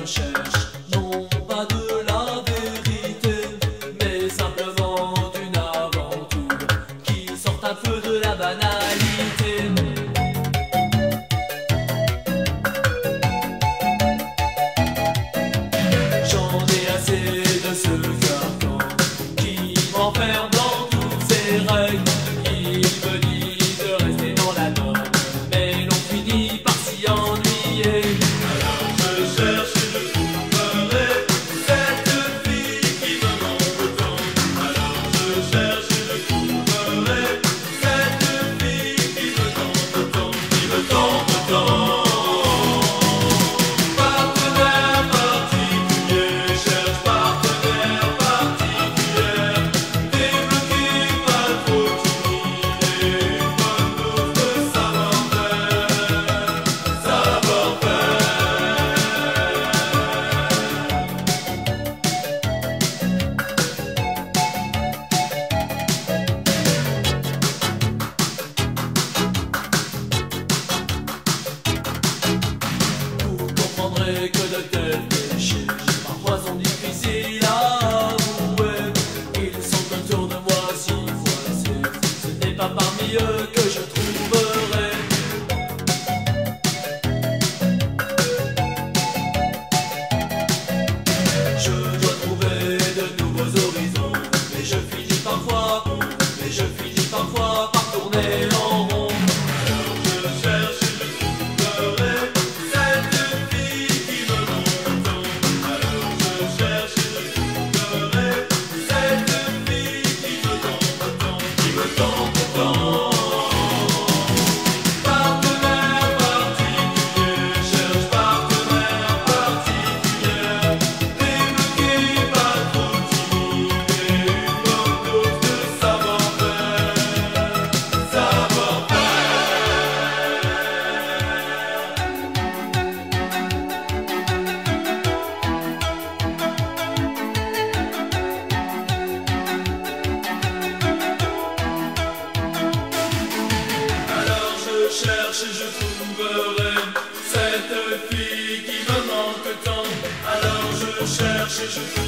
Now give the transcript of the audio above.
recherche, non pas de la vérité, mais simplement d'une aventure qui sorte un peu de la banalité. J'en ai assez de ce carcan qui m'enferme dans toutes ses règles. Il me dit de rester dans la norme, mais l'on finit par s'y ennuyer. Alors je cherche et je trouverai cette fille qui me manque tant. Alors je cherche et je trouverai cette fille qui me tente tant, qui me tente tant. Partenaire particulier, cherche partenaire particulière. Débloqué, pas trop timide, une bonne dose de savoir-faire. Vous comprendrez que de tels péchés parfois sont difficiles à avouer. Ils sont autour de moi si voisés, ce n'est pas parmi eux que je trouverai. Je dois trouver de nouveaux horizons, mais je finis parfois par tourner en rond. Alors je cherche et je trouverai cette fille qui me manque tant. Alors je cherche et je trouverai cette fille qui me tente tant, qui me tente tant. Partenaire particulier, cherche partenaire particulière. Débloqué, pas trop timide, une bonne dose de savoir-faire. Alors je cherche et je trouverai cette fille qui me manque tant. Alors je cherche et je trouverai